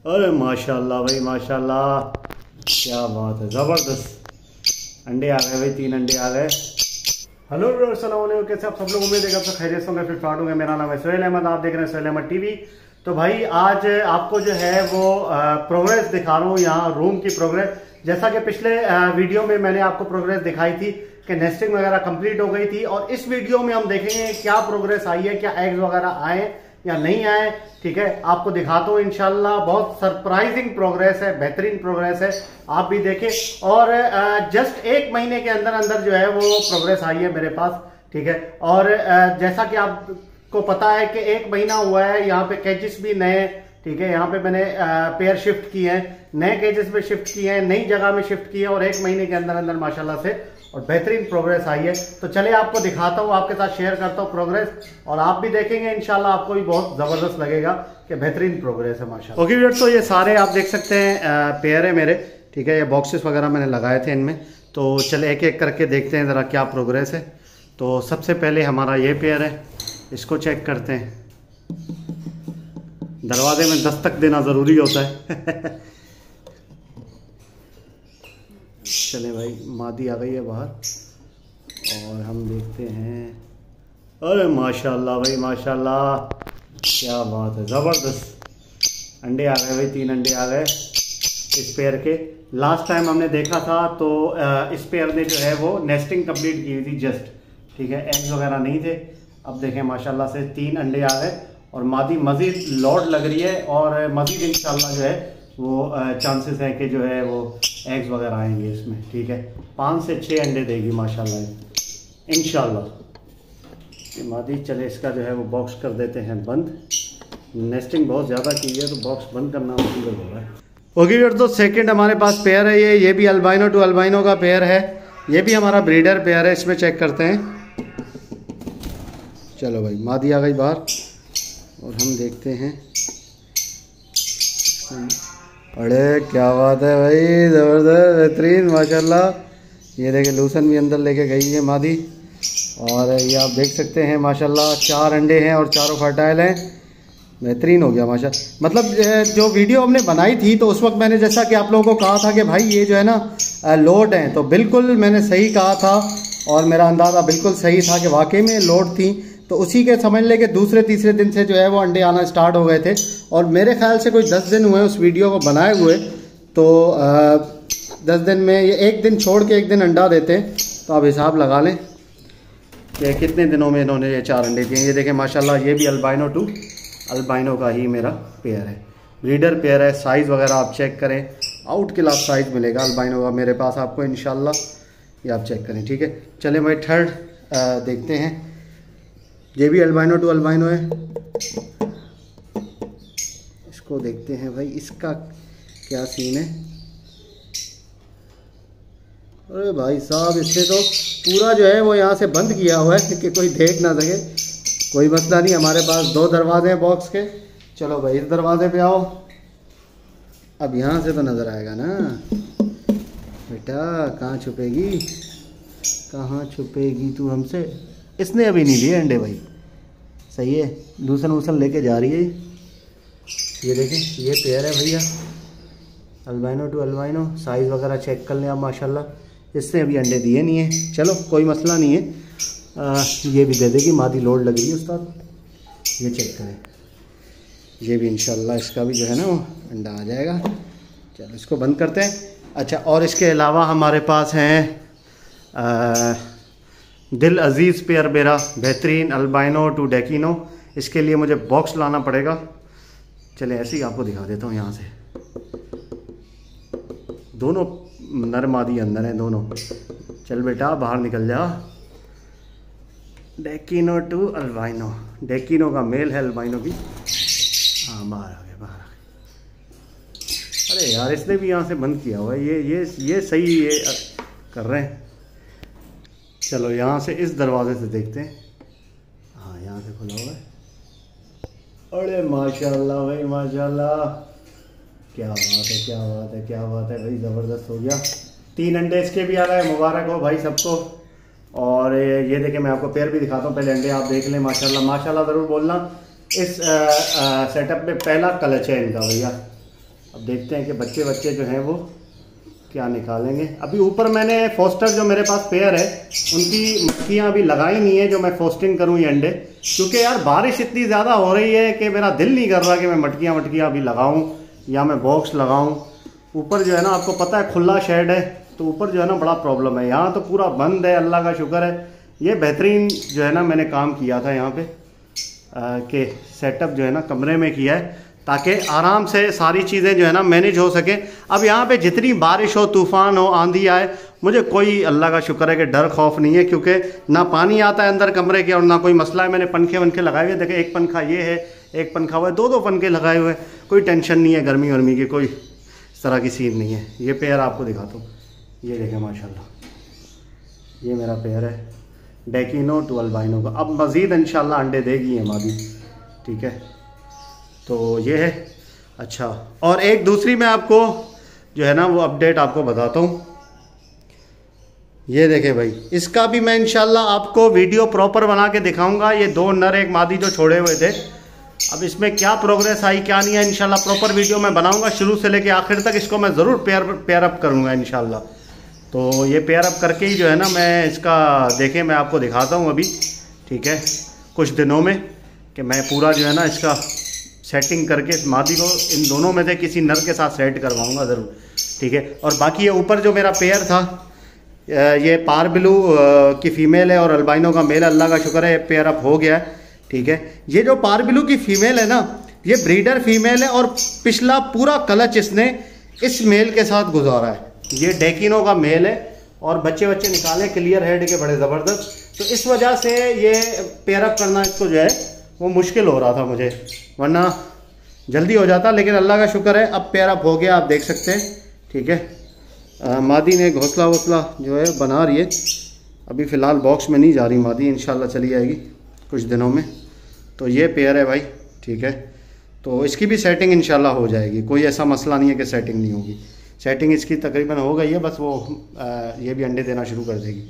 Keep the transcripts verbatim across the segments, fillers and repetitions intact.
अरे माशाल्लाह भाई माशाल्लाह, क्या बात है, ज़बरदस्त अंडे आ गए भाई, तीन अंडे आ गए। हेलो अस्सलाम वालेकुम, कैसे आप सब लोग, उम्मीद है कि आप सब खैरियत होंगे, फिर स्टार्ट होंगे। मेरा नाम है सोहेल अहमद, आप देख रहे हैं सोहेल अहमद टीवी। तो भाई आज आपको जो है वो प्रोग्रेस दिखा रहा हूँ, यहाँ रूम की प्रोग्रेस। जैसा कि पिछले वीडियो में मैंने आपको प्रोग्रेस दिखाई थी कि नेस्टिंग वगैरह कंप्लीट हो गई थी, और इस वीडियो में हम देखेंगे क्या प्रोग्रेस आई है, क्या एग्स वगैरह आए या नहीं आए। ठीक है, आपको दिखाता हूँ इंशाल्लाह। बहुत सरप्राइजिंग प्रोग्रेस है, बेहतरीन प्रोग्रेस है, आप भी देखें। और जस्ट एक महीने के अंदर अंदर जो है वो प्रोग्रेस आई है मेरे पास। ठीक है, और जैसा कि आपको पता है कि एक महीना हुआ है, यहाँ पे कैचेस भी नए, ठीक है, यहाँ पे मैंने पेयर शिफ्ट किए हैं, नए केजेस में शिफ्ट किए हैं, नई जगह में शिफ्ट किए हैं, और एक महीने के अंदर अंदर माशाल्लाह से और बेहतरीन प्रोग्रेस आई है। तो चलिए आपको दिखाता हूँ, आपके साथ शेयर करता हूँ प्रोग्रेस, और आप भी देखेंगे इंशाल्लाह, आपको भी बहुत जबरदस्त लगेगा कि बेहतरीन प्रोग्रेस है माशाल्लाह। ओके व्यूअर्स, तो ये सारे आप देख सकते हैं पेयर है मेरे। ठीक है, ये बॉक्सेस वगैरह मैंने लगाए थे इनमें। तो चले एक एक करके देखते हैं ज़रा क्या प्रोग्रेस है। तो सबसे पहले हमारा ये पेयर है, इसको चेक करते हैं। दरवाजे में दस्तक देना ज़रूरी होता है। चले भाई, मादी आ गई है बाहर, और हम देखते हैं। अरे माशाल्लाह भाई माशाल्लाह, क्या बात है, ज़बरदस्त अंडे आ गए भाई, तीन अंडे आ गए इस पेयर के। लास्ट टाइम हमने देखा था तो इस पेयर ने जो है वो नेस्टिंग कंप्लीट की हुई थी जस्ट। ठीक है, एग्स वगैरह नहीं थे। अब देखें माशाल्लाह से तीन अंडे आ गए, और मादी मज़ीद लॉड लग रही है, और मज़ीद इंशाल्लाह जो है वो चांसेस हैं कि जो है वो एग्स वगैरह आएंगे इसमें। ठीक है, पाँच से छः अंडे देगी माशाल्लाह इंशाल्लाह ये मादी। चले इसका जो है वो बॉक्स कर देते हैं बंद। नेस्टिंग बहुत ज़्यादा की है तो बॉक्स बंद करना मुश्किल हो रहा है। ओके व्यूअर्स, तो सेकंड हमारे पास पेयर है ये ये भी अल्बाइनो टू अल्बाइनो का पेयर है। ये भी हमारा ब्रीडर पेयर है, इसमें चेक करते हैं। चलो भाई, मादी आ गई बाहर, और हम देखते हैं। अरे क्या बात है भाई, ज़बरदस्त बेहतरीन माशाल्लाह। ये देखें, लूसन भी अंदर लेके गई है मादी, और ये आप देख सकते हैं माशाल्लाह चार अंडे हैं और चारों फर्टाइल हैं। बेहतरीन हो गया माशा। मतलब जो वीडियो हमने बनाई थी तो उस वक्त मैंने जैसा कि आप लोगों को कहा था कि भाई ये जो है ना लोड हैं, तो बिल्कुल मैंने सही कहा था, और मेरा अंदाज़ा बिल्कुल सही था कि वाकई में लोड थी। तो उसी के समझ ले कि दूसरे तीसरे दिन से जो है वो अंडे आना स्टार्ट हो गए थे, और मेरे ख्याल से कोई दस दिन हुए उस वीडियो को बनाए हुए। तो आ, दस दिन में ये एक दिन छोड़ के एक दिन अंडा देते, तो आप हिसाब लगा लें कि कितने दिनों में इन्होंने ये चार अंडे दिए। ये देखें माशाल्लाह, ये भी अल्बाइनो टू अल्बाइनो का ही मेरा पेयर है, ब्रीडर पेयर है। साइज़ वगैरह आप चेक करें, आउट क्लास साइज़ मिलेगा अल्बाइनो का मेरे पास आपको इंशाल्लाह, ये आप चेक करें। ठीक है, चले भाई थर्ड देखते हैं। ये भी अल्बाइनो टू अल्बाइनो है, इसको देखते हैं भाई, इसका क्या सीन है। अरे भाई साहब, इसने तो पूरा जो है वो यहाँ से बंद किया हुआ है कि कोई देख ना सके। कोई मसला नहीं, हमारे पास दो दरवाजे हैं बॉक्स के। चलो भाई, इस दरवाजे पे आओ। अब यहाँ से तो नज़र आएगा ना बेटा, कहाँ छुपेगी, कहाँ छुपेगी तू हमसे। इसने अभी नहीं लिए अंडे भाई, सही है, लूसन वूसन लेके जा रही है। ये देखें, ये पेयर है भैया अल्बाइनो टू अल्बाइनो। साइज़ वगैरह चेक कर लें आप माशाल्लाह। इसने अभी अंडे दिए नहीं है, चलो कोई मसला नहीं है, आ, ये भी दे देगी, मादी लोड लगी है उस्ताद। ये चेक करें, ये भी इंशाल्लाह इसका भी जो है ना वो अंडा आ जाएगा। चलो इसको बंद करते हैं। अच्छा, और इसके अलावा हमारे पास हैं आ, दिल अजीज़ पेयर मेरा, बेहतरीन अल्बाइनो टू डेकिनो। इसके लिए मुझे बॉक्स लाना पड़ेगा। चले ऐसे ही आपको दिखा देता हूँ यहाँ से। दोनों नर मादी अंदर हैं दोनों। चल बेटा बाहर निकल जा। डेकिनो टू अल्बाइनो, डेकिनो का मेल है अल्बाइनो की। हाँ बाहर आ गए, बाहर आ गए। अरे यार, इसने भी यहाँ से बंद किया हुआ है। ये ये ये सही ये कर रहे हैं। चलो यहाँ से इस दरवाजे से देखते हैं। हाँ, यहाँ से खुला हुआ है। अरे माशाल्लाह भाई माशाल्लाह, क्या बात है, क्या बात है, क्या बात है भाई, ज़बरदस्त हो गया। तीन अंडे इसके भी आ रहा है, मुबारक हो भाई सबको। और ये देखें, मैं आपको पेयर भी दिखाता हूँ, पहले अंडे आप देख लें। माशाल्लाह माशाल्लाह ज़रूर बोलना। इस सेटअप में पहला क्लच है इनका भैया, अब देखते हैं कि बच्चे बच्चे जो हैं वो क्या निकालेंगे। अभी ऊपर मैंने फोस्टर जो मेरे पास पेयर है उनकी मटकियाँ अभी लगाई नहीं है जो मैं फोस्टिंग करूँ ये अंडे, क्योंकि यार बारिश इतनी ज़्यादा हो रही है कि मेरा दिल नहीं कर रहा कि मैं मटकियाँ मटकियाँ अभी लगाऊँ या मैं बॉक्स लगाऊँ। ऊपर जो है ना आपको पता है खुला शेड है, तो ऊपर जो है ना बड़ा प्रॉब्लम है। यहाँ तो पूरा बंद है, अल्लाह का शुक्र है। ये बेहतरीन जो है ना मैंने काम किया था यहाँ पे कि सेटअप जो है ना कमरे में किया है ताकि आराम से सारी चीज़ें जो है ना मैनेज हो सके। अब यहाँ पे जितनी बारिश हो, तूफ़ान हो, आंधी आए, मुझे कोई अल्लाह का शुक्र है कि डर खौफ नहीं है, क्योंकि ना पानी आता है अंदर कमरे के और ना कोई मसला है। मैंने पंखे वंखे लगाए हुए, देखे एक पंखा ये है, एक पंखा हुआ है, दो दो पंखे लगाए हुए, कोई टेंशन नहीं है गर्मी वर्मी की, कोई इस तरह की सीन नहीं है। ये पेयर आपको दिखाता हूँ, ये देखें माशाल्लाह, ये मेरा पेयर है डेकिनो टू अल्बाइनो का। अब मज़ीद इंशाल्लाह अंडे देगी ये मादी, ठीक है। तो ये है। अच्छा, और एक दूसरी मैं आपको जो है ना वो अपडेट आपको बताता हूँ। ये देखें भाई, इसका भी मैं इंशाल्लाह आपको वीडियो प्रॉपर बना के दिखाऊंगा। ये दो नर एक मादी जो छोड़े हुए थे, अब इसमें क्या प्रोग्रेस आई क्या नहीं है इंशाल्लाह प्रॉपर वीडियो मैं बनाऊंगा। शुरू से लेके आखिर तक इसको मैं ज़रूर पेयर पेयर अप करूँगा इंशाल्लाह। तो ये पेयर अप करके ही जो है ना मैं इसका देखें मैं आपको दिखाता हूँ अभी, ठीक है, कुछ दिनों में, कि मैं पूरा जो है ना इसका सेटिंग करके इस मादी को इन दोनों में से किसी नर के साथ सेट करवाऊंगा ज़रूर, ठीक है। और बाकी ये ऊपर जो मेरा पेयर था, ये पार ब्लू की फ़ीमेल है और अल्बाइनो का मेल, अल्लाह का शुक्र है पेयर अप हो गया है, ठीक है। ये जो पार ब्लू की फ़ीमेल है ना, ये ब्रीडर फीमेल है और पिछला पूरा क्लच इसने इस मेल के साथ गुजारा है। ये डेकिनो का मेल है और बच्चे बच्चे निकाले क्लियर हेड के बड़े ज़बरदस्त। तो इस वजह से ये पेयर अप करना इसको जो है वो मुश्किल हो रहा था मुझे, वरना जल्दी हो जाता, लेकिन अल्लाह का शुक्र है अब पेयर अप हो गया, आप देख सकते हैं, ठीक है। आ, मादी ने घोंसला वोसला जो है बना रही है, अभी फ़िलहाल बॉक्स में नहीं जा रही मादी, इंशाल्लाह चली जाएगी कुछ दिनों में। तो ये पेयर है भाई, ठीक है। तो इसकी भी सेटिंग इंशाल्लाह हो जाएगी, कोई ऐसा मसला नहीं है कि सेटिंग नहीं होगी। सेटिंग इसकी तकरीबन हो गई है, बस वो आ, ये भी अंडे देना शुरू कर देगी।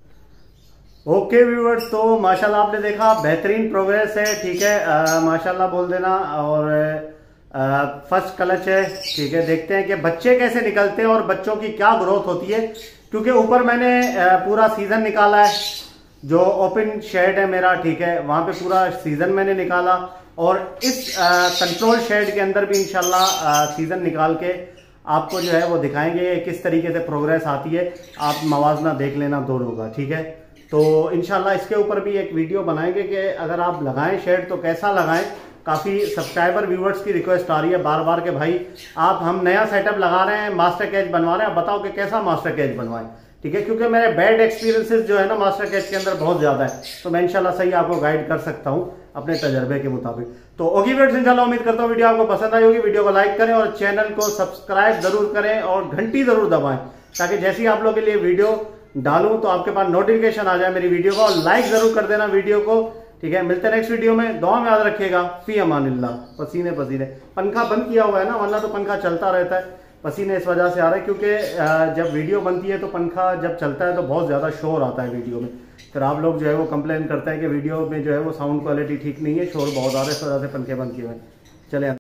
ओके व्यूअर्स, तो माशाल्लाह आपने देखा बेहतरीन प्रोग्रेस है, ठीक है, आ, माशाल्लाह बोल देना। और फर्स्ट क्लच है, ठीक है। देखते हैं कि बच्चे कैसे निकलते हैं और बच्चों की क्या ग्रोथ होती है, क्योंकि ऊपर मैंने आ, पूरा सीजन निकाला है, जो ओपन शेड है मेरा, ठीक है, वहां पे पूरा सीजन मैंने निकाला। और इस कंट्रोल शेड के अंदर भी इंशाल्लाह सीजन निकाल के आपको जो है वो दिखाएंगे किस तरीके से प्रोग्रेस आती है। आप मवाजना देख लेना दोनों का, ठीक है। तो इंशाल्लाह इसके ऊपर भी एक वीडियो बनाएंगे कि अगर आप लगाएं शेड तो कैसा लगाएं। काफ़ी सब्सक्राइबर व्यूवर्स की रिक्वेस्ट आ रही है बार बार के भाई आप हम नया सेटअप लगा रहे हैं, मास्टर कैच बनवा रहे हैं, बताओ कि कैसा मास्टर कैच बनवाएं, ठीक है। क्योंकि मेरे बैड एक्सपीरियंसेस जो है ना मास्टर कैच के अंदर बहुत ज़्यादा है, तो मैं इंशाल्लाह सही आपको गाइड कर सकता हूँ अपने तजर्बे के मुताबिक। तो ओके व्यूअर्स, इंशाल्लाह उम्मीद करता हूँ वीडियो आपको पसंद आई होगी। वीडियो को लाइक करें और चैनल को सब्सक्राइब जरूर करें और घंटी जरूर दबाएं, ताकि जैसे ही आप लोगों के लिए वीडियो डालूं तो आपके पास नोटिफिकेशन आ जाए मेरी वीडियो का। और लाइक जरूर कर देना वीडियो को, ठीक है। मिलते हैं नेक्स्ट वीडियो में, दुआ में याद रखिएगा। फी अमानिल्लाह। पसीने पसीने, पंखा बंद किया हुआ है ना, वरना तो पंखा चलता रहता है। पसीने इस वजह से आ रहा है क्योंकि जब वीडियो बनती है तो पंखा जब चलता है तो बहुत ज़्यादा शोर आता है वीडियो में, फिर आप लोग जो है वो कंप्लेन करते हैं कि वीडियो में जो है वो साउंड क्वालिटी ठीक नहीं है, शोर बहुत आ रहा है, इस वजह से पंखे बंद किए हुए हैं। चले